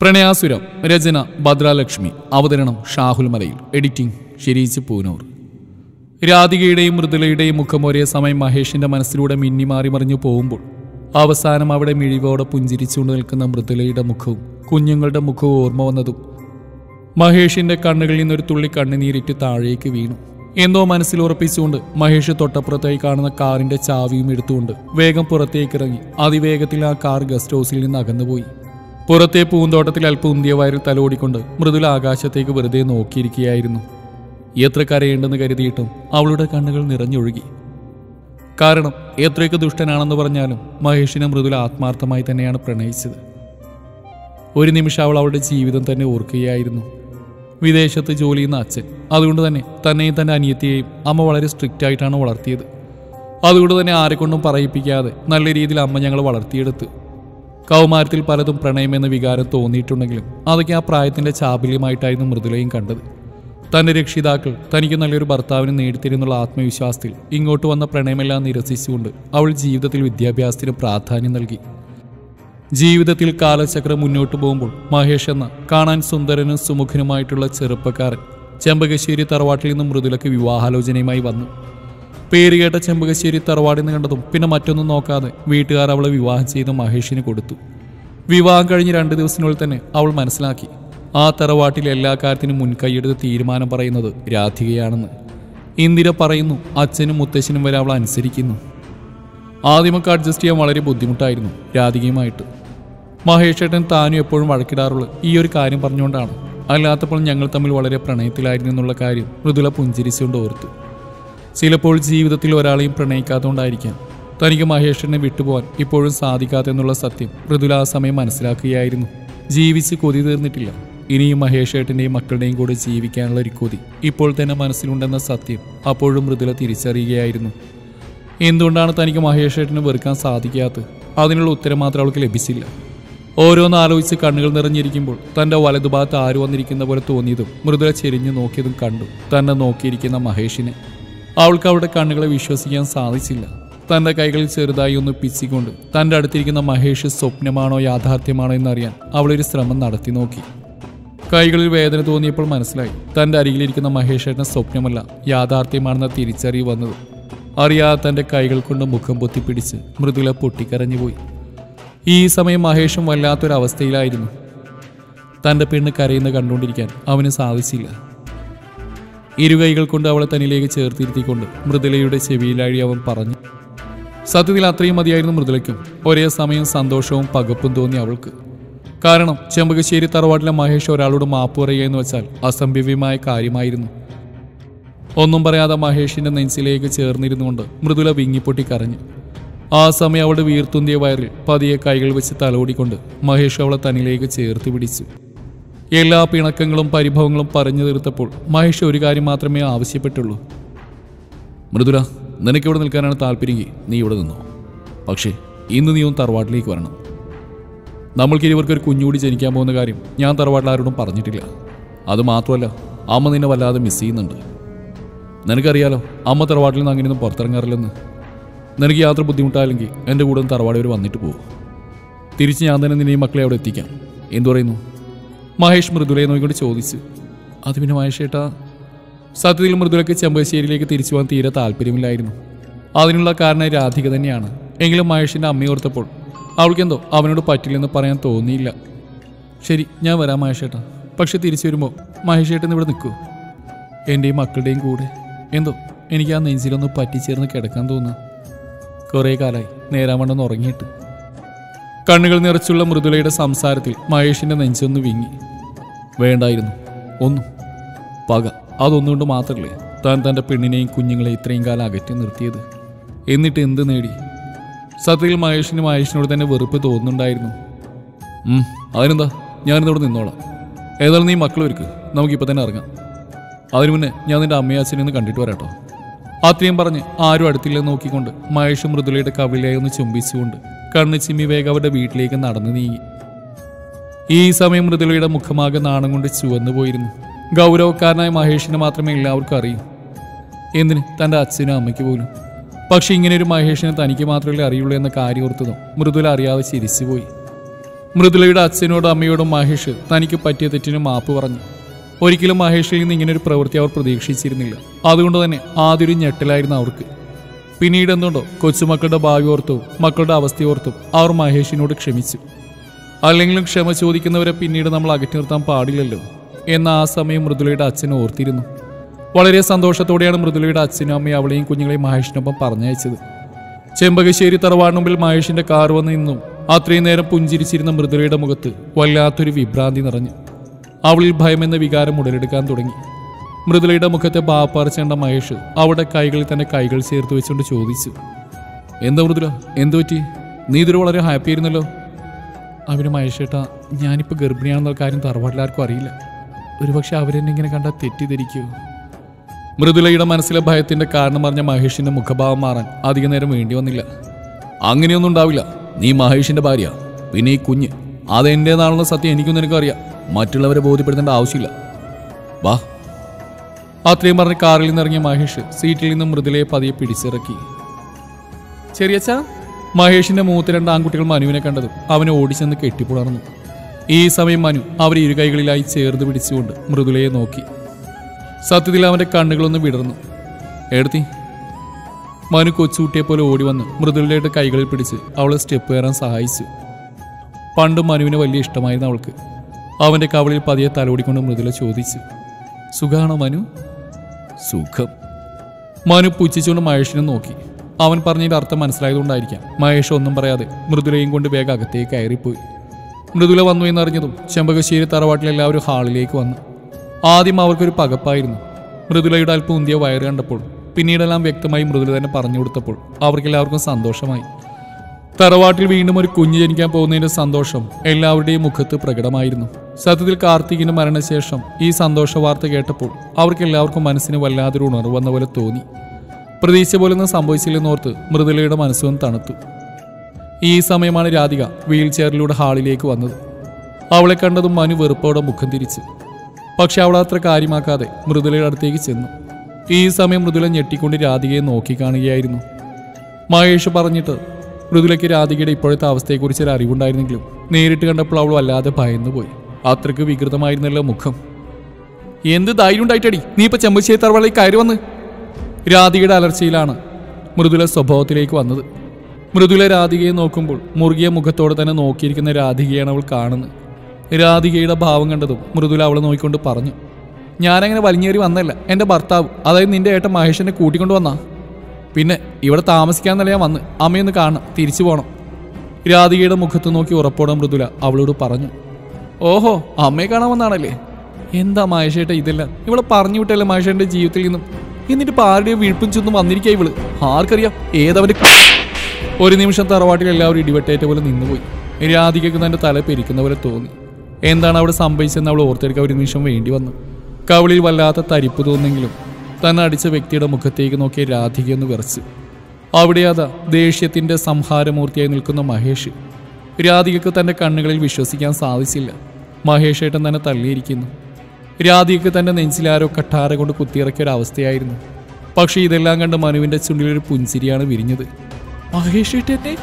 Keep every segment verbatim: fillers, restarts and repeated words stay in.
പ്രണയാസുരം രചന ഭദ്രാലക്ഷ്മി അവതരണം ഷാഹുൽ മലയിൽ എഡിറ്റിംഗ് ഷിരീജ് പൂനൂർ. രാധികയുടെയും മൃദുലയുടെയും മുഖം ഒരേ സമയം മഹേഷിന്റെ മനസ്സിലൂടെ മിന്നി മാറി മറിഞ്ഞു പോകുമ്പോൾ അവസാനം അവിടെ മിഴിവോടെ പുഞ്ചിരിച്ചുകൊണ്ട് നിൽക്കുന്ന മൃദുലയുടെ മുഖവും കുഞ്ഞുങ്ങളുടെ മുഖവും ഓർമ്മ വന്നതും മഹേഷിന്റെ കണ്ണുകളിൽ നിന്നൊരു തുള്ളി കണ്ണുനീരിട്ട് താഴേക്ക് വീണു. എന്തോ മനസ്സിൽ ഉറപ്പിച്ചുകൊണ്ട് മഹേഷ് തൊട്ടപ്പുറത്തായി കാണുന്ന കാറിന്റെ ചാവിയും എടുത്തുകൊണ്ട് വേഗം പുറത്തേക്ക് ഇറങ്ങി അതിവേഗത്തിൽ ആ കാർ ഗസ്റ്റ് ഹൗസിൽ നിന്ന് അകന്നുപോയി. പുറത്തെ പൂന്തോട്ടത്തിൽ അല്പം ഉന്തിയ വയറിൽ തലോടിക്കൊണ്ട് മൃദുല ആകാശത്തേക്ക് വെറുതെ നോക്കിയിരിക്കുകയായിരുന്നു. എത്ര കരയേണ്ടെന്ന് കരുതിയിട്ടും അവളുടെ കണ്ണുകൾ നിറഞ്ഞൊഴുകി. കാരണം എത്രയൊക്കെ ദുഷ്ടനാണെന്ന് പറഞ്ഞാലും മഹേഷിനെ മൃദുല ആത്മാർത്ഥമായി തന്നെയാണ് പ്രണയിച്ചത്. ഒരു നിമിഷം അവൾ അവളുടെ ജീവിതം തന്നെ ഓർക്കുകയായിരുന്നു. വിദേശത്ത് ജോലി ചെയ്യുന്ന അച്ഛൻ, അതുകൊണ്ട് തന്നെ തന്നെയും തൻ്റെ അനിയത്തിയെയും അമ്മ വളരെ സ്ട്രിക്റ്റ് ആയിട്ടാണ് വളർത്തിയത്. അതുകൊണ്ട് തന്നെ ആരെക്കൊണ്ടും പറയിപ്പിക്കാതെ നല്ല രീതിയിൽ അമ്മ ഞങ്ങൾ വളർത്തിയെടുത്ത്. കൗമാരത്തിൽ പലതും പ്രണയമെന്ന വികാരം തോന്നിയിട്ടുണ്ടെങ്കിലും അതൊക്കെ ആ പ്രായത്തിൻ്റെ ചാബല്യമായിട്ടായിരുന്നു മൃദുലയും കണ്ടത്. തൻ്റെ രക്ഷിതാക്കൾ തനിക്ക് നല്ലൊരു ഭർത്താവിന് നേടിത്തരുന്നുള്ള ആത്മവിശ്വാസത്തിൽ ഇങ്ങോട്ട് വന്ന പ്രണയമെല്ലാം നിരസിച്ചുകൊണ്ട് അവൾ ജീവിതത്തിൽ വിദ്യാഭ്യാസത്തിന് പ്രാധാന്യം നൽകി. ജീവിതത്തിൽ കാലചക്രം മുന്നോട്ട് പോകുമ്പോൾ മഹേഷ് എന്ന കാണാൻ സുന്ദരനും സുമുഖനുമായിട്ടുള്ള ചെറുപ്പക്കാരൻ ചെമ്പകശ്ശേരി തറവാട്ടിൽ നിന്നും മൃദുലയ്ക്ക് വിവാഹാലോചനയുമായി വന്നു. പേര് കേട്ട ചെമ്പകശ്ശേരി തറവാടിൽ നിന്ന് കണ്ടതും പിന്നെ മറ്റൊന്നും നോക്കാതെ വീട്ടുകാർ അവളെ വിവാഹം ചെയ്ത് മഹേഷിന് കൊടുത്തു. വിവാഹം കഴിഞ്ഞ് രണ്ട് ദിവസത്തിനുള്ളിൽ തന്നെ അവൾ മനസ്സിലാക്കി ആ തറവാട്ടിൽ എല്ലാ കാര്യത്തിനും മുൻകൈയെടുത്ത് തീരുമാനം പറയുന്നത് രാധികയാണെന്ന്. ഇന്ദിര പറയുന്നു, അച്ഛനും മുത്തശ്ശനും വരെ അവൾ അനുസരിക്കുന്നു. ആദ്യമൊക്കെ അഡ്ജസ്റ്റ് ചെയ്യാൻ വളരെ ബുദ്ധിമുട്ടായിരുന്നു രാധികയുമായിട്ട്. മഹേഷേട്ടൻ താനും എപ്പോഴും വഴക്കിടാറുള്ളത് ഈ ഒരു കാര്യം പറഞ്ഞുകൊണ്ടാണ്. അല്ലാത്തപ്പോൾ ഞങ്ങൾ തമ്മിൽ വളരെ പ്രണയത്തിലായിരുന്നു എന്നുള്ള കാര്യം മൃദുല പുഞ്ചിരിച്ചുകൊണ്ട് ഓർത്തു. ചിലപ്പോൾ ജീവിതത്തിൽ ഒരാളെയും പ്രണയിക്കാത്തതുകൊണ്ടായിരിക്കാം തനിക്ക് മഹേഷിനെ വിട്ടുപോകാൻ ഇപ്പോഴും സാധിക്കാത്തെന്നുള്ള സത്യം മൃദുല ആ സമയം മനസ്സിലാക്കുകയായിരുന്നു. ജീവിച്ച് കൊതി തീർന്നിട്ടില്ല. ഇനിയും മഹേഷേട്ടൻ്റെയും മക്കളുടെയും കൂടെ ജീവിക്കാനുള്ള ഒരു കൊതി ഇപ്പോൾ തന്നെ മനസ്സിലുണ്ടെന്ന സത്യം അപ്പോഴും മൃദുല തിരിച്ചറിയുകയായിരുന്നു. എന്തുകൊണ്ടാണ് തനിക്ക് മഹേഷേട്ടന് വെറുക്കാൻ സാധിക്കാത്തത്? അതിനുള്ള ഉത്തരം മാത്രം അവൾക്ക് ലഭിച്ചില്ല. ഓരോന്ന് ആലോചിച്ച് കണ്ണുകൾ നിറഞ്ഞിരിക്കുമ്പോൾ തൻ്റെ വലതുഭാഗത്ത് ആര് വന്നിരിക്കുന്ന പോലെ തോന്നിയതും മൃദുല ചെരിഞ്ഞു നോക്കിയതും കണ്ടു തന്നെ നോക്കിയിരിക്കുന്ന മഹേഷിനെ. അവൾക്ക് അവളുടെ കണ്ണുകളെ വിശ്വസിക്കാൻ സാധിച്ചില്ല. തൻ്റെ കൈകളിൽ ചെറുതായി ഒന്ന് പിച്ചിക്കൊണ്ട് തൻ്റെ അടുത്തിരിക്കുന്ന മഹേഷ് സ്വപ്നമാണോ യാഥാർത്ഥ്യമാണോ എന്നറിയാൻ അവളൊരു ശ്രമം നടത്തി നോക്കി. കൈകളിൽ വേദന തോന്നിയപ്പോൾ മനസ്സിലായി തൻ്റെ അരികിലിരിക്കുന്ന മഹേഷേട്ടൻ സ്വപ്നമല്ല യാഥാർത്ഥ്യമാണെന്ന തിരിച്ചറിവ് വന്നത്. അറിയാതെ തൻ്റെ കൈകൾ കൊണ്ട് മുഖം പൊത്തിപ്പിടിച്ച് മൃദുല പൊട്ടിക്കരഞ്ഞുപോയി. ഈ സമയം മഹേഷും വല്ലാത്തൊരവസ്ഥയിലായിരുന്നു. തൻ്റെ പെണ്ണ് കരയുന്ന കണ്ടുകൊണ്ടിരിക്കാൻ അവന് സാധിച്ചില്ല. ഇരുകൈകൾ കൊണ്ട് അവളെ തന്നിലേക്ക് ചേർത്തിരുത്തിക്കൊണ്ട് മൃദുലയുടെ ചെവിയിലാഴി അവൻ പറഞ്ഞു. സത്യത്തിൽ അത്രയും മതിയായിരുന്നു മൃദുലയ്ക്കും. ഒരേ സമയം സന്തോഷവും പകപ്പും തോന്നി അവൾക്ക്. കാരണം ചെമ്പകശ്ശേരി തറവാട്ടിലെ മഹേഷ് ഒരാളോട് മാപ്പ് പറയുക എന്ന് വെച്ചാൽ അസംഭവ്യമായ കാര്യമായിരുന്നു. ഒന്നും പറയാതെ മഹേഷിന്റെ നെഞ്ചിലേക്ക് ചേർന്നിരുന്നുകൊണ്ട് മൃദുല വിങ്ങിപ്പൊട്ടി കരഞ്ഞു. ആ സമയം അവളുടെ വീർത്തുന്തിയ വയറിൽ പതിയെ കൈകൾ വെച്ച് തലോടിക്കൊണ്ട് മഹേഷ് അവളെ തന്നിലേക്ക് ചേർത്ത് പിടിച്ചു. എല്ലാ പിണക്കങ്ങളും പരിഭവങ്ങളും പറഞ്ഞു തീർത്തപ്പോൾ മഹേഷ് ഒരു കാര്യം മാത്രമേ ആവശ്യപ്പെട്ടുള്ളൂ. മൃദുല, നിനക്കിവിടെ നിൽക്കാനാണ് താല്പര്യമെങ്കിൽ നീ ഇവിടെ നിന്നോ. പക്ഷേ ഇന്ന് നീ ഒന്ന് തറവാട്ടിലേക്ക് വരണം. നമ്മൾക്ക് ഇരുവർക്കൊരു കുഞ്ഞുകൂടി ജനിക്കാൻ പോകുന്ന കാര്യം ഞാൻ തറവാട്ടിൽ ആരോടും പറഞ്ഞിട്ടില്ല. അതുമാത്രമല്ല, അമ്മ നിന്നെ വല്ലാതെ മിസ് ചെയ്യുന്നുണ്ട്. നിനക്കറിയാലോ അമ്മ തറവാട്ടിൽ നിന്ന് അങ്ങനെയൊന്നും പുറത്തിറങ്ങാറില്ലെന്ന്. നിനക്ക് യാത്ര ബുദ്ധിമുട്ടായില്ലെങ്കിൽ എൻ്റെ കൂടെ ഒന്ന് തറവാട് വരെ വന്നിട്ട് പോകും. തിരിച്ച് ഞാൻ തന്നെ നിന്നെയും മക്കളെ അവിടെ എത്തിക്കാം. എന്തു പറയുന്നു? മഹേഷ് മൃദുലയെ നോക്കിക്കൊണ്ട് ചോദിച്ചു. അത് പിന്നെ മഹേഷേട്ടാ, സത്യത്തിൽ മൃദുലയ്ക്ക് ചെമ്പകശ്ശേരിയിലേക്ക് തിരിച്ചു പോകാൻ തീരെ താല്പര്യമില്ലായിരുന്നു. അതിനുള്ള കാരണം രാധിക തന്നെയാണ്. എങ്കിലും മഹേഷിൻ്റെ അമ്മയെ ഓർത്തപ്പോൾ അവൾക്കെന്തോ അവനോട് പറ്റില്ലെന്ന് പറയാൻ തോന്നിയില്ല. ശരി, ഞാൻ വരാം മഹേഷേട്ടാ. പക്ഷെ തിരിച്ചു വരുമ്പോൾ മഹേഷേട്ടൻ ഇവിടെ നിൽക്കൂ. എൻ്റെയും മക്കളുടെയും കൂടെ. എന്തോ എനിക്ക് ആ നെഞ്ചിലൊന്ന് പറ്റിച്ചേർന്ന് കിടക്കാൻ തോന്നുക. കുറേ കാലമായി നേരാവണ്ണം ഉറങ്ങിയിട്ട്. കണ്ണുകൾ നിറച്ചുള്ള മൃദുലയുടെ സംസാരത്തിൽ മഹേഷിൻ്റെ നെഞ്ചൊന്ന് വിങ്ങി. വേണ്ടായിരുന്നു ഒന്നും. പക, അതൊന്നുകൊണ്ട് മാത്രമല്ലേ താൻ തൻ്റെ പെണ്ണിനെയും കുഞ്ഞുങ്ങളെയും ഇത്രയും കാലം അകറ്റി നിർത്തിയത്. എന്നിട്ട് എന്ത് നേടി? സത്യത്തിൽ മഹേഷിന് മഹേഷിനോട് തന്നെ വെറുപ്പ് തോന്നുന്നുണ്ടായിരുന്നു. അതിനെന്താ, ഞാനിതോടെ നിന്നോളാം. ഏതായാലും നീ മക്കൾ ഒരുക്ക്, നമുക്കിപ്പോൾ തന്നെ ഇറങ്ങാം. അതിനു മുന്നേ ഞാൻ നിൻ്റെ അമ്മയും അച്ഛനെയൊന്ന് കണ്ടിട്ട് വരാട്ടോ. അത്രയും പറഞ്ഞ് ആരും അടുത്തില്ലെന്ന് നോക്കിക്കൊണ്ട് മഹേഷ് മൃദുലയുടെ കവിളയായി ഒന്ന് ചുംബിച്ചുകൊണ്ട് കണ്ണ് ചിമ്മി വേഗം അവരുടെ വീട്ടിലേക്ക് നടന്നു നീങ്ങി. ഈ സമയം മൃദുലയുടെ മുഖമാകെ നാണം കൊണ്ട് ചുവന്നു പോയിരുന്നു. ഗൗരവക്കാരനായ മഹേഷിനെ മാത്രമേ എല്ലാവർക്കും അറിയൂ. എന്തിന്, തൻ്റെ അച്ഛനും അമ്മയ്ക്ക് പോലും. പക്ഷെ ഇങ്ങനെ ഒരു മഹേഷിനെ തനിക്ക് മാത്രമല്ലേ അറിയുള്ളൂ എന്ന കാര്യം ഓർത്തതും മൃദുല അറിയാതെ ചിരിച്ചുപോയി. മൃദുലയുടെ അച്ഛനോടും അമ്മയോടും മഹേഷ് തനിക്ക് പറ്റിയ തെറ്റിന് മാപ്പ് പറഞ്ഞു. ഒരിക്കലും മഹേഷിൽ നിന്ന് ഇങ്ങനൊരു പ്രവൃത്തി അവർ പ്രതീക്ഷിച്ചിരുന്നില്ല. അതുകൊണ്ട് തന്നെ ആദ്യൊരു ഞെട്ടലായിരുന്നു അവർക്ക്. പിന്നീട് എന്തുകൊണ്ടോ കൊച്ചുമക്കളുടെ ഭാവി ഓർത്തും മക്കളുടെ അവസ്ഥയോർത്തും അവർ മഹേഷിനോട് ക്ഷമിച്ചു. അല്ലെങ്കിലും ക്ഷമ ചോദിക്കുന്നവരെ പിന്നീട് നമ്മൾ അകറ്റി നിർത്താൻ പാടില്ലല്ലോ എന്ന ആ സമയം മൃദുലയുടെ അച്ഛൻ ഓർത്തിരുന്നു. വളരെ സന്തോഷത്തോടെയാണ് മൃദുലയുടെ അച്ഛനും അമ്മയും അവളെയും കുഞ്ഞുങ്ങളെയും മഹേഷിനൊപ്പം പറഞ്ഞയച്ചത്. ചെമ്പകശ്ശേരി തറവാടിന് മുമ്പിൽ മഹേഷിന്റെ കാർ വന്ന് നിന്നും അത്രയും നേരം പുഞ്ചിരിച്ചിരുന്ന മൃദുലയുടെ മുഖത്ത് വല്ലാത്തൊരു വിഭ്രാന്തി നിറഞ്ഞു. അവളിൽ ഭയമെന്ന വികാരം ഉടലെടുക്കാൻ തുടങ്ങി. മൃദുലയുടെ മുഖത്തെ ബാപ്പാർച്ചേണ്ട മഹേഷ് അവളുടെ കൈകളിൽ തന്നെ കൈകൾ ചേർത്ത് വെച്ചുകൊണ്ട് ചോദിച്ചു, എന്താ മൃദുല, എന്തു പറ്റി? നീ ഇതൊരു വളരെ ഹാപ്പി ആയിരുന്നല്ലോ. അവന് മഹേഷേട്ടാ, ഞാനിപ്പോൾ ഗർഭിണിയാണെന്ന കാര്യം തറവാട്ടിലാർക്കും അറിയില്ല. ഒരുപക്ഷെ അവരെന്നെ ഇങ്ങനെ കണ്ടാൽ തെറ്റിദ്ധരിക്കൂ. മൃദുലയുടെ മനസ്സിലെ ഭയത്തിന്റെ കാരണം പറഞ്ഞ മഹേഷിന്റെ മുഖഭാവം മാറാൻ അധിക നേരം വേണ്ടി വന്നില്ല. അങ്ങനെയൊന്നും ഉണ്ടാവില്ല. നീ മഹേഷിന്റെ ഭാര്യ, പിന്നെ ഈ കുഞ്ഞ് അതെന്റേതാണെന്ന സത്യം എനിക്കും നിനക്കറിയാം. മറ്റുള്ളവരെ ബോധ്യപ്പെടുത്തേണ്ട ആവശ്യമില്ല. വാ. അത്രയും പറഞ്ഞ് കാറിൽ നിന്നിറങ്ങിയ മഹേഷ് സീറ്റിൽ നിന്നും മൃദുലയെ പതിയെ പിടിച്ചിറക്കി. ചെറിയച്ചാ, മഹേഷിന്റെ മൂത്ത് രണ്ട് ആൺകുട്ടികൾ മനുവിനെ കണ്ടതും അവനെ ഓടിച്ചെന്ന് കെട്ടിപ്പുണർന്നു. ഈ സമയം മനു അവരെ ഇരു കൈകളിലായി ചേർത്ത് പിടിച്ചുകൊണ്ട് മൃദുലയെ നോക്കി. സത്യത്തിൽ അവന്റെ കണ്ണുകളൊന്ന് വിടർന്നു. എടുത്തി. മനു കൊച്ചുകുട്ടിയെ പോലെ ഓടി വന്ന് മൃദുലയുടെ കൈകളിൽ പിടിച്ച് അവളെ സ്റ്റെപ്പ് കയറാൻ സഹായിച്ചു. പണ്ടും മനുവിനെ വലിയ ഇഷ്ടമായിരുന്നു അവൾക്ക്. അവന്റെ കവളിൽ പതിയെ തലോടിക്കൊണ്ട് മൃദുല ചോദിച്ചു, സുഖാണോ മനു? സുഖം. മനു പുച്ഛിച്ചുകൊണ്ട് മഹേഷിനെ നോക്കി. അവൻ പറഞ്ഞതിന്റെ അർത്ഥം മനസ്സിലായതുകൊണ്ടായിരിക്കാം മഹേഷ് ഒന്നും പറയാതെ മൃദുലയും കൊണ്ട് വേഗം അകത്തേക്ക് കയറിപ്പോയി. മൃദുല വന്നു എന്നറിഞ്ഞതും ചെമ്പകശ്ശേരി തറവാട്ടിൽ എല്ലാവരും ഹാളിലേക്ക് വന്നു. ആദ്യം അവർക്കൊരു പകപ്പായിരുന്നു. മൃദുലയുടെ അല്പം ഉന്തിയ വയറ് കണ്ടപ്പോൾ പിന്നീടെല്ലാം വ്യക്തമായി മൃദുല തന്നെ പറഞ്ഞു കൊടുത്തപ്പോൾ അവർക്കെല്ലാവർക്കും സന്തോഷമായി. തറവാട്ടിൽ വീണ്ടും ഒരു കുഞ്ഞ് ജനിക്കാൻ പോകുന്നതിന്റെ സന്തോഷം എല്ലാവരുടെയും മുഖത്ത് പ്രകടമായിരുന്നു. സത്യത്തിൽ കാർത്തികിന്റെ മരണശേഷം ഈ സന്തോഷ വാർത്ത കേട്ടപ്പോൾ അവർക്കെല്ലാവർക്കും മനസ്സിന് വല്ലാതൊരു ഉണർവ് വന്ന പോലെ തോന്നി. പ്രതീക്ഷ പോലൊന്നും സംഭവിച്ചില്ലെന്നോർത്ത് മൃദുലയുടെ മനസ്സും തണുത്തു. ഈ സമയമാണ് രാധിക വീൽ ചെയറിലൂടെ ഹാളിലേക്ക് വന്നത്. അവളെ കണ്ടതും മനു വെറുപ്പോടെ മുഖം തിരിച്ചു. പക്ഷെ അവൾ അത്ര കാര്യമാക്കാതെ മൃദുലയുടെ അടുത്തേക്ക് ചെന്നു. ഈ സമയം മൃദുല ഞെട്ടിക്കൊണ്ട് രാധികയെ നോക്കി കാണുകയായിരുന്നു. മഹേഷ് പറഞ്ഞിട്ട് മൃദുലയ്ക്ക് രാധികയുടെ ഇപ്പോഴത്തെ അവസ്ഥയെക്കുറിച്ച് ഒരു അറിവുണ്ടായിരുന്നെങ്കിലും നേരിട്ട് കണ്ടപ്പോൾ അവൾ വല്ലാതെ ഭയന്നുപോയി. അത്രയ്ക്ക് വികൃതമായിരുന്നല്ലോ മുഖം. എന്ത് ധൈര്യം ഉണ്ടായിട്ടടി നീ ഇപ്പൊ ചെമ്പശ്ശേരി തറവാട്ടിലേക്ക് കയറി വന്ന്? രാധികയുടെ അലർച്ചയിലാണ് മൃദുല സ്വഭാവത്തിലേക്ക് വന്നത്. മൃദുല രാധികയെ നോക്കുമ്പോൾ മുറുകിയ മുഖത്തോടെ തന്നെ നോക്കിയിരിക്കുന്ന രാധികയാണ് അവൾ കാണുന്നത്. രാധികയുടെ ഭാവം കണ്ടതും മൃദുല അവളെ നോക്കിക്കൊണ്ട് പറഞ്ഞു, ഞാനങ്ങനെ വലിഞ്ഞേറി വന്നല്ല. എൻ്റെ ഭർത്താവ്, അതായത് നിന്റെ ഏട്ടൻ മഹേഷിനെ കൂട്ടിക്കൊണ്ട് വന്നാ. പിന്നെ ഇവിടെ താമസിക്കാന്നല്ല ഞാൻ വന്ന്. അമ്മയൊന്ന് കാണണം, തിരിച്ചു പോകണം. രാധികയുടെ മുഖത്ത് നോക്കി ഉറപ്പോടെ മൃദുല അവളോട് പറഞ്ഞു. ഓഹോ, അമ്മയെ കാണാൻ വന്നാണല്ലേ? എന്താ മഹേഷേട്ട ഇതെല്ലാം? ഇവളെ പറഞ്ഞു വിട്ടല്ലേ മഹേഷന്റെ ജീവിതത്തിൽ നിന്നും. എന്നിട്ട് ഇപ്പൊ ആരുടെയും വീഴ്പും ചെന്നും വന്നിരിക്കുക ഇവള്. ആർക്കറിയാം ഏതവന്റെ. ഒരു നിമിഷം തറവാട്ടിൽ എല്ലാവരും ഇടിവെട്ടേറ്റ പോലെ നിന്നുപോയി. രാധികയ്ക്ക് തന്റെ തല പെരിക്കുന്ന പോലെ തോന്നി. എന്താണ് അവിടെ സംഭവിച്ചതെന്ന് അവൾ ഓർത്തെടുക്കാൻ ഒരു നിമിഷം വേണ്ടി വന്നു. കവിളിൽ വല്ലാത്ത തരിപ്പ് തോന്നെങ്കിലും തന്നെ അടിച്ച വ്യക്തിയുടെ മുഖത്തേക്ക് നോക്കിയ രാധികയൊന്ന് വിറച്ചു. അവിടെ അതാ ദേഷ്യത്തിന്റെ സംഹാരമൂർത്തിയായി നിൽക്കുന്ന മഹേഷ്. രാധികയ്ക്ക് തന്റെ കണ്ണുകളിൽ വിശ്വസിക്കാൻ സാധിച്ചില്ല. മഹേഷ് ഏട്ടൻ തന്നെ തള്ളിയിരിക്കുന്നു. രാധികയ്ക്ക് തന്റെ നെഞ്ചിലാരോ കട്ടാര കൊണ്ട് കുത്തിയിറക്കിയ ഒരവസ്ഥയായിരുന്നു. പക്ഷെ ഇതെല്ലാം കണ്ട് മനുവിന്റെ ചുണ്ടിലൊരു പുഞ്ചിരിയാണ് വിരിഞ്ഞത്. മഹേഷ് ഏട്ടനെ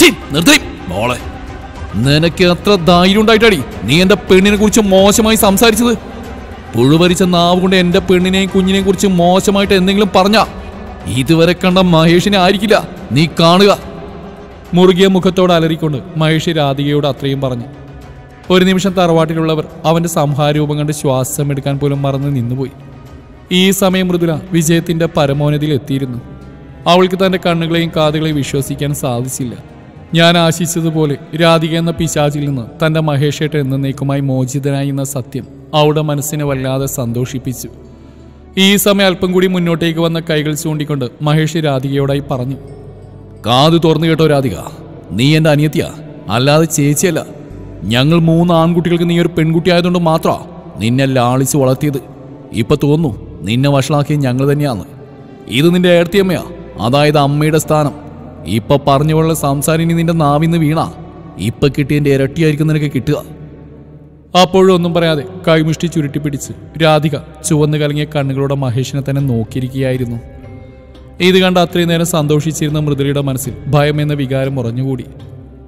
മോളെ, നിനക്ക് എത്ര ധൈര്യം ഉണ്ടായിട്ടാടി നീ എന്റെ പെണ്ണിനെ കുറിച്ച് മോശമായി സംസാരിച്ചത്? പുഴുവരിച്ച നാവ് കൊണ്ട് എന്റെ പെണ്ണിനെയും കുഞ്ഞിനെയും കുറിച്ച് മോശമായിട്ട് എന്തെങ്കിലും പറഞ്ഞ ഇതുവരെ കണ്ട മഹേഷിനെ ആയിരിക്കില്ല നീ കാണുക. മുറുകിയ മുഖത്തോട് അലറിക്കൊണ്ട് മഹേഷ് രാധികയോട് അത്രയും പറഞ്ഞു. ഒരു നിമിഷം തറവാട്ടിലുള്ളവർ അവന്റെ സംഹാരൂപം കണ്ട് ശ്വാസം എടുക്കാൻ പോലും മറന്ന് നിന്നുപോയി. ഈ സമയം മൃദുല വിജയത്തിന്റെ പരമോന്നതിയിൽ എത്തിയിരുന്നു. അവൾക്ക് തന്റെ കണ്ണുകളെയും കാതുകളെയും വിശ്വസിക്കാൻ സാധിച്ചില്ല. ഞാൻ ആശിച്ചതുപോലെ രാധിക എന്ന പിശാചിൽ നിന്ന് തന്റെ മഹേഷേട്ട എന്നേക്കുമായി മോചിതനായി എന്ന സത്യം അവളുടെ മനസ്സിനെ വല്ലാതെ സന്തോഷിപ്പിച്ചു. ഈ സമയം അല്പം കൂടി മുന്നോട്ടേക്ക് വന്ന കൈകൾ ചൂണ്ടിക്കൊണ്ട് മഹേഷ് രാധികയോടായി പറഞ്ഞു. കാത് തുറന്നു കേട്ടോ രാധിക, നീ എന്റെ അനിയത്തിയാ, അല്ലാതെ ചേച്ചിയല്ല. ഞങ്ങൾ മൂന്ന് ആൺകുട്ടികൾക്ക് നീ ഒരു പെൺകുട്ടി ആയതുകൊണ്ട് മാത്രാ നിന്നെ ലാളിച്ച് വളർത്തിയത്. ഇപ്പൊ തോന്നുന്നു നിന്നെ വഷളാക്കിയത് ഞങ്ങൾ തന്നെയാന്ന്. ഇത് നിന്റെ ഏർത്തിയമ്മയാ, അതായത് അമ്മയുടെ സ്ഥാനം. ഇപ്പൊ പറഞ്ഞുള്ള സംസാരം ഇനി നിന്റെ നാവിന്ന് വീണാ ഇപ്പൊ കിട്ടിയതിന്റെ ഇരട്ടിയായിരിക്കും നിനക്ക് കിട്ടുക. അപ്പോഴും ഒന്നും പറയാതെ കൈമുഷ്ടി ചുരുട്ടിപ്പിടിച്ച് രാധിക ചുവന്നു കലങ്ങിയ കണ്ണുകളോടെ മഹേഷിനെ തന്നെ നോക്കിയിരിക്കുകയായിരുന്നു. ഇത് കണ്ട് അത്രയും നേരം സന്തോഷിച്ചിരുന്ന മൃദുലയുടെ മനസ്സിൽ ഭയം എന്ന വികാരം ഉറഞ്ഞുകൂടി.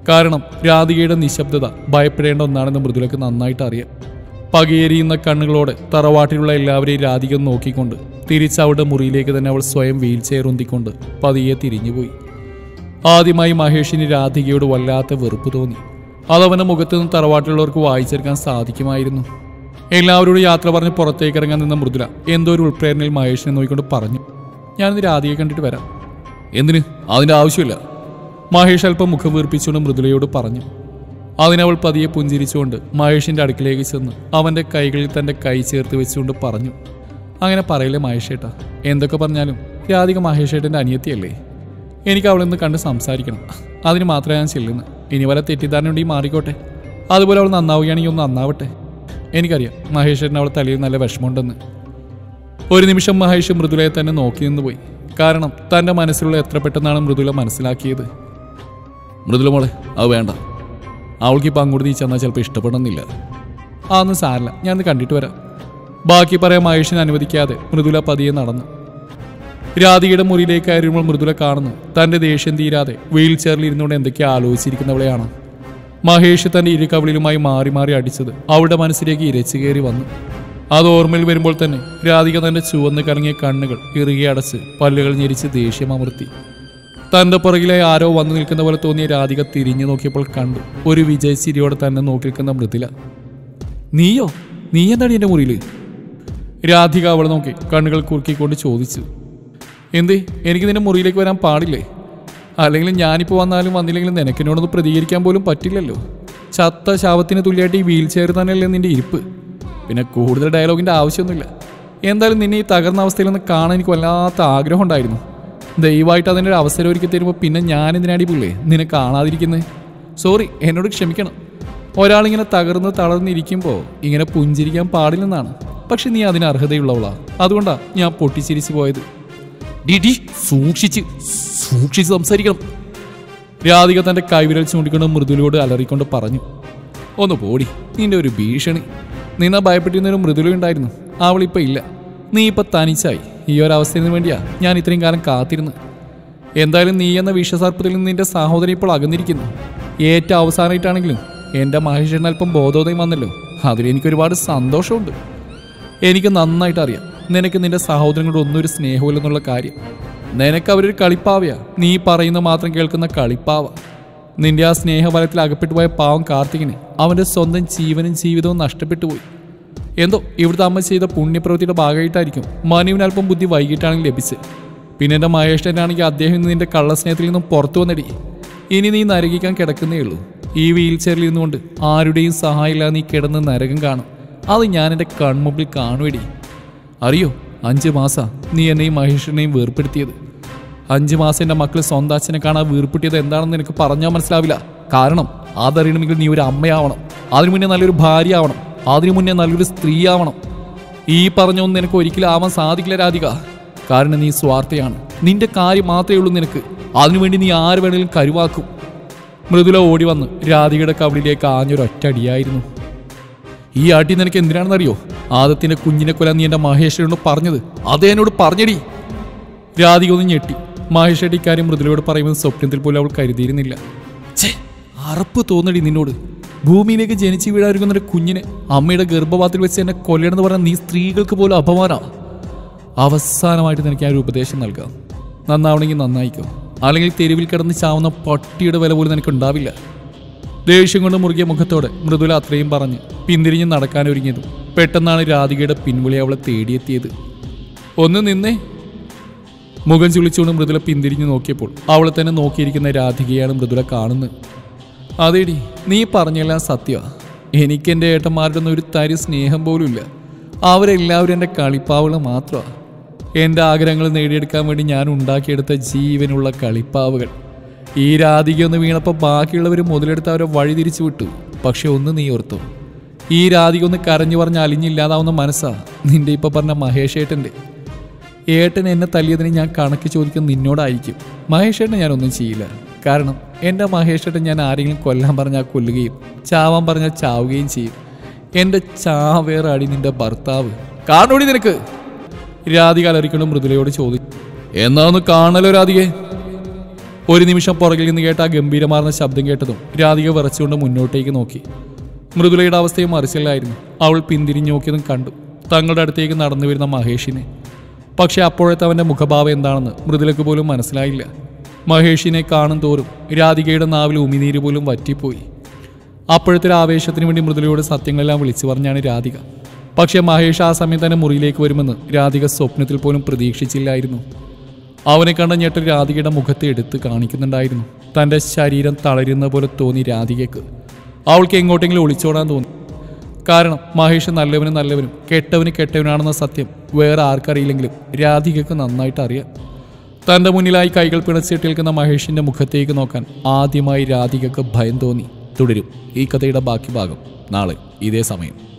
കാരണം രാധികയുടെ നിശബ്ദത ഭയപ്പെടേണ്ട ഒന്നാണെന്ന് മൃദുലക്ക് നന്നായിട്ട് അറിയാം. പകയേരിയുന്ന കണ്ണുകളോടെ തറവാട്ടിലുള്ള എല്ലാവരെയും രാധിക നോക്കിക്കൊണ്ട് തിരിച്ച് അവളുടെ മുറിയിലേക്ക് തന്നെ അവൾ സ്വയം വീൽ ചെയർ ഉന്തിക്കൊണ്ട് പതിയെ തിരിഞ്ഞുപോയി. ആദ്യമായി മഹേഷിന് രാധികയോട് വല്ലാത്ത വെറുപ്പ് തോന്നി. അതവന്റെ മുഖത്ത് നിന്ന് തറവാട്ടിലുള്ളവർക്ക് വായിച്ചെടുക്കാൻ സാധിക്കുമായിരുന്നു. എല്ലാവരോടും യാത്ര പറഞ്ഞ് പുറത്തേക്ക് ഇറങ്ങാൻ നിന്ന മൃദുല എന്തോ ഒരു ഉൾപ്രേരണയിൽ മഹേഷിനെ നോക്കിക്കൊണ്ട് പറഞ്ഞു, ഞാനിന്ന് രാധികയെ കണ്ടിട്ട് വരാം. എന്തിന്? അതിൻ്റെ ആവശ്യമില്ല. മഹേഷ് അല്പം മുഖം വീർപ്പിച്ചുകൊണ്ട് മൃദുലയോട് പറഞ്ഞു. അതിനവൾ പതിയെ പുഞ്ചിരിച്ചുകൊണ്ട് മഹേഷിന്റെ അടുക്കിലേക്ക് ചെന്ന് അവന്റെ കൈകളിൽ തന്റെ കൈ ചേർത്ത് വെച്ചുകൊണ്ട് പറഞ്ഞു, അങ്ങനെ പറയില്ലേ മഹേഷേട്ടാ, എന്തൊക്കെ പറഞ്ഞാലും രാധിക മഹേഷേട്ടൻ്റെ അനിയത്തിയല്ലേ. എനിക്ക് അവളെന്ന് കണ്ട് സംസാരിക്കണം. അതിന് മാത്രമേ ഞാൻ ചെല്ലുന്നു. ഇനി വല്ല തെറ്റിദ്ധാരണയുണ്ടെങ്കിൽ മാറിക്കോട്ടെ. അതുപോലെ അവൾ നന്നാവുകയാണെങ്കിൽ ഒന്ന് നന്നാവട്ടെ. എനിക്കറിയാം മഹേഷേട്ടൻ അവൾ തലയിൽ നല്ല വിഷമമുണ്ടെന്ന്. ഒരു നിമിഷം മഹേഷ് മൃദുലയെ തന്നെ നോക്കി നിന്ന് പോയി. കാരണം തൻ്റെ മനസ്സിലുള്ള എത്ര പെട്ടെന്നാണ് മൃദുല മനസ്സിലാക്കിയത്. മൃദുല മോളെ, അത് വേണ്ട. അവൾക്കിപ്പോൾ അങ്ങോട്ട് നീ ചെന്നാൽ ചിലപ്പോൾ ഇഷ്ടപ്പെടണമെന്നില്ല. അതൊന്നും സാരില്ല, ഞാനൊന്ന് കണ്ടിട്ട് വരാം. ബാക്കി പറയാൻ മഹേഷിനെ അനുവദിക്കാതെ മൃദുല പതിയെ നടന്നു. രാധികയുടെ മുറിയിലേക്ക് കയറുമ്പോൾ മൃദുല കാണുന്നു തൻ്റെ ദേഷ്യം തീരാതെ വീൽ ചെയറിൽ ഇരുന്നുകൊണ്ട് എന്തൊക്കെയോ ആലോചിച്ചിരിക്കുന്നവളെയാണ്. മഹേഷ് തൻ്റെ ഇരു കവിളിലുമായി മാറി മാറി അടിച്ചത് അവളുടെ മനസ്സിലേക്ക് ഇരച്ചു കയറി വന്നു. അത് ഓർമ്മയിൽ വരുമ്പോൾ തന്നെ രാധിക തൻ്റെ ചുവന്ന് കറങ്ങിയ കണ്ണുകൾ ഇറുകി അടച്ച് പല്ലുകൾ ഞെരിച്ച് ദേഷ്യം അമർത്തി. തൻ്റെ പുറകിലായി ആരോ വന്നു നിൽക്കുന്ന പോലെ തോന്നിയ രാധിക തിരിഞ്ഞു നോക്കിയപ്പോൾ കണ്ടു ഒരു വിജയ് ചിരിയോടെ തന്നെ നോക്കി നിൽക്കുന്ന മൃദുല. നീയോ? നീ എന്താണ് എൻ്റെ മുറിയിൽ? രാധിക അവളെ നോക്കി കണ്ണുകൾ കുറുക്കിക്കൊണ്ട് ചോദിച്ചു. എന്തേ, എനിക്ക് നിന്റെ മുറിയിലേക്ക് വരാൻ പാടില്ലേ? അല്ലെങ്കിൽ ഞാനിപ്പോൾ വന്നാലും വന്നില്ലെങ്കിലും നിനക്കെന്നോടൊന്ന് പ്രതികരിക്കാൻ പോലും പറ്റില്ലല്ലോ. ചത്ത ശാപത്തിന് തുല്യമായിട്ട് ഈ വീൽ ചെയർ തന്നെയല്ലേ നിന്റെ ഇരിപ്പ്. പിന്നെ കൂടുതൽ ഡയലോഗിൻ്റെ ആവശ്യമൊന്നുമില്ല. എന്തായാലും നിന്നെ ഈ തകർന്ന അവസ്ഥയിലൊന്ന് കാണാൻ എനിക്ക് വല്ലാത്ത ആഗ്രഹം ഉണ്ടായിരുന്നു. ദയവായിട്ട് അതിൻ്റെ ഒരു അവസരം ഒരുക്കി തരുമ്പോൾ പിന്നെ ഞാൻ എന്തിനാടി പുള്ളേ നിന്നെ കാണാതിരിക്കുന്നത്? സോറി, എന്നോട് ക്ഷമിക്കണം. ഒരാളിങ്ങനെ തകർന്ന് തളർന്നിരിക്കുമ്പോൾ ഇങ്ങനെ പുഞ്ചിരിക്കാൻ പാടില്ലെന്നാണ്. പക്ഷെ നീ അതിന് അർഹതയുള്ളവളാ. അതുകൊണ്ടാണ് ഞാൻ പൊട്ടിച്ചിരിച്ചു പോയത്. ഡിഡി സൂക്ഷിച്ച് സൂക്ഷിച്ച് സംസാരിക്കണം. രാധിക തൻ്റെ കൈവിരൽ ചൂണ്ടിക്കൊണ്ട് മൃദുലയോട് അലറിക്കൊണ്ട് പറഞ്ഞു. ഒന്ന് പോടി, നിന്റെ ഒരു ഭീഷണി. നിന്നെ ഭയപ്പെട്ടിരുന്നൊരു മൃദുല ഉണ്ടായിരുന്നു, അവളിപ്പോൾ ഇല്ല. നീ ഇപ്പം തനിച്ചായി. ഈ ഒരവസ്ഥയിൽ നിന്ന് വേണ്ടിയാ ഞാൻ ഇത്രയും കാലം കാത്തിരുന്നു. എന്തായാലും നീ എന്ന വിഷസർപ്പത്തിൽ നിന്ന് നിന്റെ സഹോദരൻ ഇപ്പോൾ അകന്നിരിക്കുന്നു. ഏറ്റവും അവസാനമായിട്ടാണെങ്കിലും എൻ്റെ മഹേഷിന് അല്പം ബോധോദയം വന്നല്ലോ. അതിലെനിക്കൊരുപാട് സന്തോഷമുണ്ട്. എനിക്ക് നന്നായിട്ട് അറിയാം നിനക്ക് നിന്റെ സഹോദരങ്ങളോട് ഒന്നും ഒരു സ്നേഹമില്ലെന്നുള്ള കാര്യം. നിനക്ക് അവരൊരു കളിപ്പാവയാ. നീ പറയുന്ന മാത്രം കേൾക്കുന്ന കളിപ്പാവ. നിന്റെ ആ സ്നേഹവലത്തിൽ അകപ്പെട്ടു പോയ പാവം കാർത്തികിന് അവൻ്റെ സ്വന്തം ജീവനും ജീവിതവും നഷ്ടപ്പെട്ടു പോയി. എന്തോ ഇവിടുത്തെ അമ്മ ചെയ്ത പുണ്യപ്രവൃത്തിയുടെ ഭാഗമായിട്ടായിരിക്കും മനുവിന് അല്പം ബുദ്ധി വൈകിട്ടാണെങ്കിൽ ലഭിച്ച്. പിന്നെ എൻ്റെ മഹേഷ്ടനാണെങ്കിൽ അദ്ദേഹം ഇന്ന് നിന്റെ കള്ളസ്നേഹത്തിൽ നിന്നും പുറത്തു വന്നടി. ഇനി നീ നരകിക്കാൻ കിടക്കുന്നേ ഉള്ളൂ. ഈ വീൽ ചെയറിൽ ഇരുന്നുകൊണ്ട് ആരുടെയും സഹായമില്ലാതെ നീ കിടന്ന് നരകം കാണും. അത് ഞാൻ എൻ്റെ കൺമുമ്പിൽ കാണുവടി. അറിയോ, അഞ്ച് മാസം നീ എന്നെയും മഹേഷിനെയും വേർപ്പെടുത്തിയത്. അഞ്ച് മാസം എൻ്റെ മക്കൾ സ്വന്തം അച്ഛനെ കാണാൻ വീർപ്പിട്ടിയത് എന്താണെന്ന് എനിക്ക് പറഞ്ഞാൽ മനസ്സിലാവില്ല. കാരണം അതറിയണമെങ്കിൽ നീ ഒരു അമ്മയാവണം. അതിനു മുന്നേ നല്ലൊരു ഭാര്യ ആവണം. അതിനു മുന്നേ നല്ലൊരു സ്ത്രീ ആവണം. ഈ പറഞ്ഞൊന്നും നിനക്ക് ഒരിക്കലും ആവാൻ സാധിക്കില്ല രാധിക. കാരണം നീ സ്വാർത്ഥയാണ്. നിന്റെ കാര്യം മാത്രമേ ഉള്ളൂ നിനക്ക്. അതിനുവേണ്ടി നീ ആര് വേണമെങ്കിലും കരുവാക്കും. മൃദുല ഓടി വന്ന് രാധികയുടെ കവിളിലേക്ക് ആഞ്ഞൊരൊറ്റടിയായിരുന്നു. ഈ ആട്ടി നിനക്ക് എന്തിനാണെന്നറിയോ? ആദത്തിന്റെ കുഞ്ഞിനെ കൊല്ലാൻ നീ എൻ്റെ മഹേഷിനോട് പറഞ്ഞത്. അതേ എന്നോട് പറഞ്ഞടി. രാധിക ഒന്ന് ഞെട്ടി. മഹേഷേട്ടി ഇക്കാര്യം മൃദുലയോട് പറയുമെന്ന് സ്വപ്നത്തിൽ പോലും അവൾ കരുതിയിരുന്നില്ല. ഛേ, അറപ്പ് തോന്നടി നിന്നോട്. ഭൂമിയിലേക്ക് ജനിച്ചു വീഴാതിരിക്കുന്ന ഒരു കുഞ്ഞിനെ അമ്മയുടെ ഗർഭപാത്രത്തിൽ വെച്ച് എന്നെ കൊല്ലണമെന്ന് പറഞ്ഞാൽ നീ സ്ത്രീകൾക്ക് പോലും അപമാനാ. അവസാനമായിട്ട് നിനക്ക് ഞാൻ ഒരു ഉപദേശം നൽകാം. നന്നാവണമെങ്കിൽ നന്നായിക്കോ, അല്ലെങ്കിൽ തെരുവിൽ കിടന്ന് ചാവുന്ന പട്ടിയുടെ വില പോലും നിനക്ക് ഉണ്ടാവില്ല. ദേഷ്യം കൊണ്ട് മുറുകിയ മുഖത്തോടെ മൃദുല അത്രയും പറഞ്ഞ് പിന്തിരിഞ്ഞ് നടക്കാനൊരുങ്ങിയതും പെട്ടെന്നാണ് രാധികയുടെ പിൻവിളി അവളെ തേടിയെത്തിയത്. ഒന്ന് നിന്നേ. മുഖം ചുളിച്ചുകൊണ്ട് മൃദുല പിന്തിരിഞ്ഞ് നോക്കിയപ്പോൾ അവളെ തന്നെ നോക്കിയിരിക്കുന്ന രാധികയാണ് മൃദുല കാണുന്നത്. അതേടി, നീ പറഞ്ഞെല്ലാം സത്യമാണ്. എനിക്കെൻ്റെ ഏട്ടന്മാരുടെ ഒന്നും ഒരു തരി സ്നേഹം പോലും ഇല്ല. അവരെല്ലാവരും എൻ്റെ കളിപ്പാവുകൾ മാത്രമാണ്. എൻ്റെ ആഗ്രഹങ്ങൾ നേടിയെടുക്കാൻ വേണ്ടി ഞാൻ ഉണ്ടാക്കിയെടുത്ത ജീവനുള്ള കളിപ്പാവുകൾ. ഈ രാധികയൊന്ന് വീണപ്പോൾ ബാക്കിയുള്ളവർ മുതലെടുത്ത് അവരെ വഴി തിരിച്ചു വിട്ടു. പക്ഷെ ഒന്ന് നീ ഓർത്തു, ഈ രാധിക ഒന്ന് കരഞ്ഞു പറഞ്ഞ് അലിഞ്ഞില്ലാതാവുന്ന മനസ്സാ നിന്റെ ഇപ്പം പറഞ്ഞ മഹേഷ് ഏട്ടൻ്റെ. ഏട്ടൻ എന്നെ തല്ലിയതിന് ഞാൻ കണക്ക് ചോദിക്കുന്ന നിന്നോടായിരിക്കും. മഹേഷ് ഏട്ടനെ ഞാനൊന്നും ചെയ്യില്ല. കാരണം എൻ്റെ മഹേഷ് ഏട്ടൻ ഞാൻ ആരെങ്കിലും കൊല്ലാൻ പറഞ്ഞാൽ കൊല്ലുകയും ചാവാൻ പറഞ്ഞാൽ ചാവുകയും ചെയ്യും. എൻ്റെ ചാവേറാടി നിന്റെ ഭർത്താവ്. കാണോടി നിനക്ക്? രാധിക അലറിക്കൊണ്ട് മൃദുലയോട് ചോദിച്ചു. എന്നാ ഒന്ന് കാണലോ രാധികെ. ഒരു നിമിഷം പുറകിൽ നിന്ന് കേട്ട ആ ഗംഭീരമാർന്ന ശബ്ദം കേട്ടതും രാധിക വിറച്ചുകൊണ്ട് മുന്നോട്ടേക്ക് നോക്കി. മൃദുലയുടെ അവസ്ഥയും മറിച്ചില്ലായിരുന്നു. അവൾ പിന്തിരിഞ്ഞു നോക്കിയതും കണ്ടു തങ്ങളുടെ അടുത്തേക്ക് നടന്നു വരുന്ന മഹേഷിനെ. പക്ഷെ അപ്പോഴത്തെ അവൻ്റെ മുഖഭാവം എന്താണെന്ന് മൃദുലയ്ക്ക് പോലും മനസ്സിലായില്ല. മഹേഷിനെ കാണും തോറും രാധികയുടെ നാവിൽ ഉമിനീര് പോലും വറ്റിപ്പോയി. അപ്പോഴത്തെ ആവേശത്തിന് വേണ്ടി മൃദുലയോട് സത്യങ്ങളെല്ലാം വിളിച്ചു പറഞ്ഞാണ് രാധിക. പക്ഷെ മഹേഷ് ആ സമയം തന്നെ മുറിയിലേക്ക് വരുമെന്ന് രാധിക സ്വപ്നത്തിൽ പോലും പ്രതീക്ഷിച്ചില്ലായിരുന്നു. അവനെ കണ്ട ഞെട്ടൽ രാധികയുടെ മുഖത്ത് എടുത്ത് കാണിക്കുന്നുണ്ടായിരുന്നു. തൻ്റെ ശരീരം തളരുന്ന പോലെ തോന്നി രാധികയ്ക്ക്. അവൾക്ക് എങ്ങോട്ടെങ്കിലും ഒളിച്ചോടാൻ തോന്നി. കാരണം മഹേഷ് നല്ലവനും നല്ലവനും കെട്ടവന് കെട്ടവനാണെന്ന സത്യം വേറെ ആർക്കറിയില്ലെങ്കിലും രാധികയ്ക്ക് നന്നായിട്ട് അറിയാം. തൻ്റെ മുന്നിലായി കൈകൾ പിണച്ചിട്ട് നിൽക്കുന്ന മഹേഷിൻ്റെ മുഖത്തേക്ക് നോക്കാൻ ആദ്യമായി രാധികയ്ക്ക് ഭയം തോന്നി. തുടരും ഈ കഥയുടെ ബാക്കി ഭാഗം നാളെ ഇതേ സമയം.